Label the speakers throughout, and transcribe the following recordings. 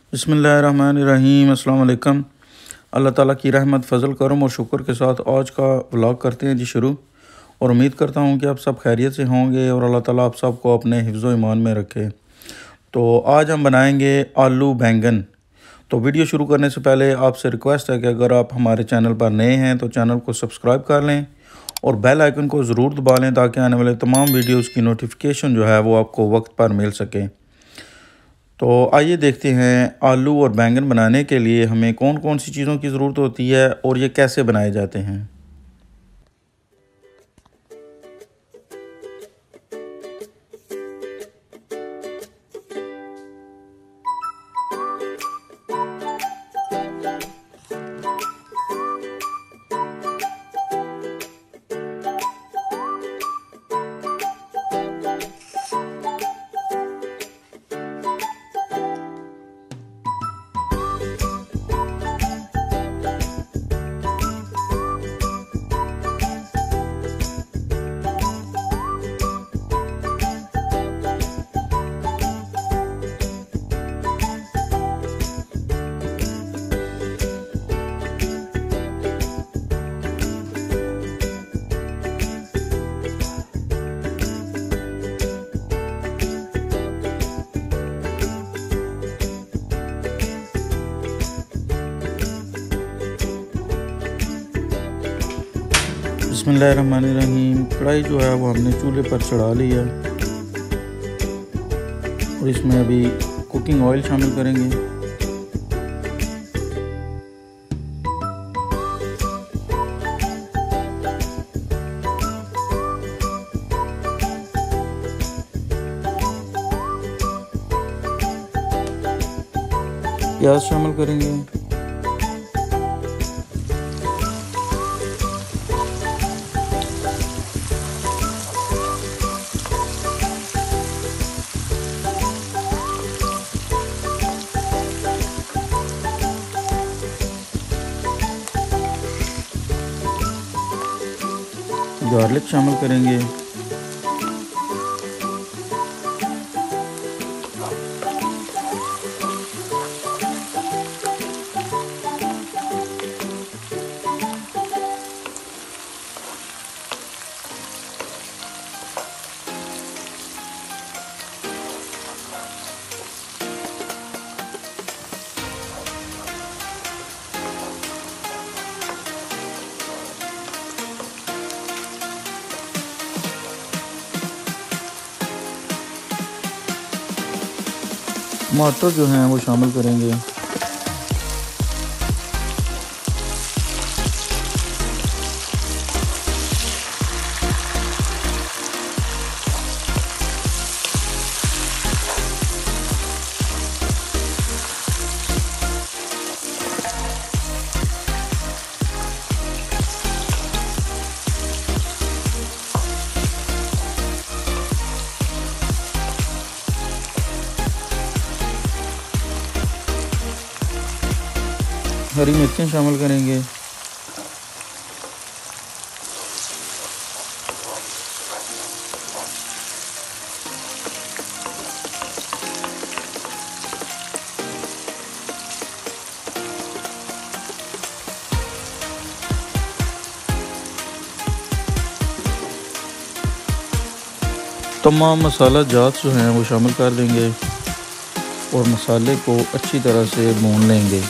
Speaker 1: बिस्मिल्लाहिर्रहमानिर्रहीम। अस्सलाम वालेकुम। अल्लाह ताला की रहमत फ़ज़ल करम और शुक्र के साथ आज का व्लॉग करते हैं जी शुरू। और उम्मीद करता हूँ कि आप सब खैरियत से होंगे और अल्लाह ताला आप सबको अपने हिफ्ज़ व ईमान में रखे। तो आज हम बनाएंगे आलू बैंगन। तो वीडियो शुरू करने से पहले आपसे रिक्वेस्ट है कि अगर आप हमारे चैनल पर नए हैं तो चैनल को सब्सक्राइब कर लें और बेल आइकन को ज़रूर दबा लें ताकि आने वाले तमाम वीडियोज़ की नोटिफिकेशन जो है वो आपको वक्त पर मिल सके। तो आइए देखते हैं आलू और बैंगन बनाने के लिए हमें कौन कौन सी चीज़ों की ज़रूरत होती है और ये कैसे बनाए जाते हैं। बिस्मिल्लाहिर्रहमानिर्रहीम। कढ़ाई जो है वो हमने चूल्हे पर चढ़ा ली है और इसमें अभी कुकिंग ऑयल शामिल करेंगे। प्याज शामिल करेंगे। गार्लिक शामिल करेंगे। टमाटर जो हैं वो शामिल करेंगे। हरी मिर्चें शामिल करेंगे। तमाम मसाला जात जो हैं वो शामिल कर देंगे और मसाले को अच्छी तरह से भून लेंगे।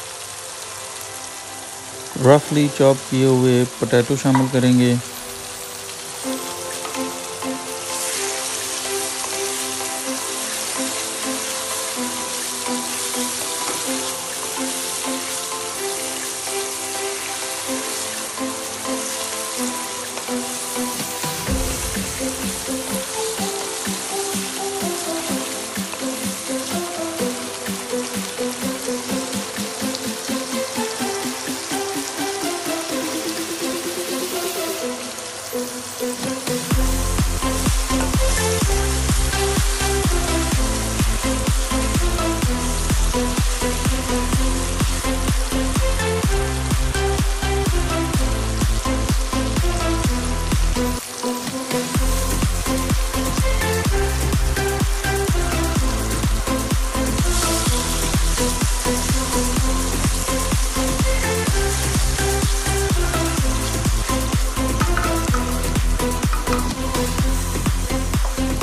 Speaker 1: रफली चॉप किए हुए पोटैटो शामिल करेंगे।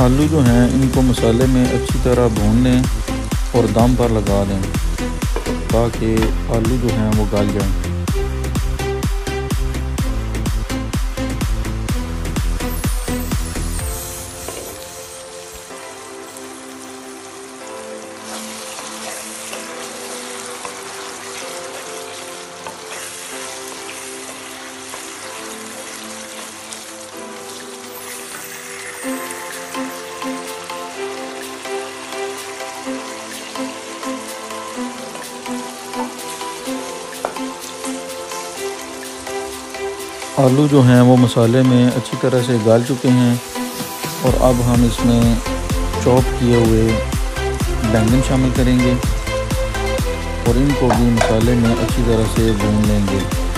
Speaker 1: आलू जो हैं इनको मसाले में अच्छी तरह भून लें और दम पर लगा दें ताकि आलू जो हैं वो गल जाएं। आलू जो हैं वो मसाले में अच्छी तरह से गल चुके हैं और अब हम इसमें चॉप किए हुए बैंगन शामिल करेंगे और इनको भी मसाले में अच्छी तरह से भून लेंगे।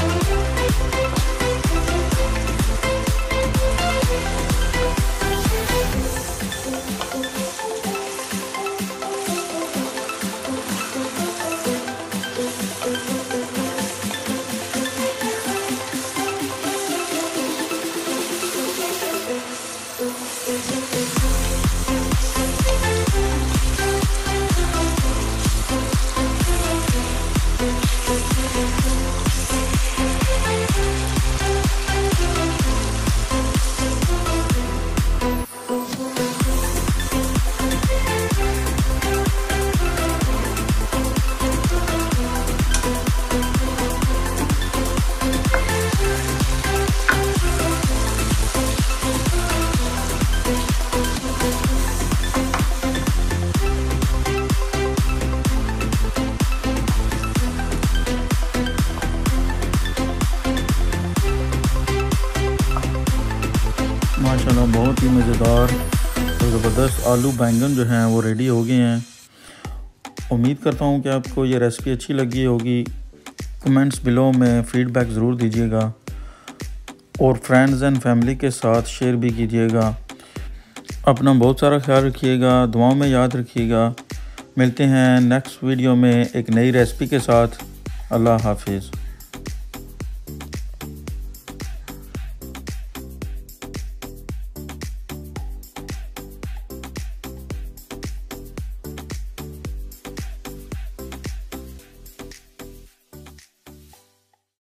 Speaker 1: माशाल्लाह बहुत ही मज़ेदार और ज़बरदस्त आलू बैंगन जो हैं वो रेडी हो गए हैं। उम्मीद करता हूँ कि आपको ये रेसिपी अच्छी लगी होगी। कमेंट्स बिलो में फ़ीडबैक ज़रूर दीजिएगा और फ्रेंड्स एंड फैमिली के साथ शेयर भी कीजिएगा। अपना बहुत सारा ख्याल रखिएगा, दुआओं में याद रखिएगा। मिलते हैं नेक्स्ट वीडियो में एक नई रेसिपी के साथ। अल्लाह हाफिज़।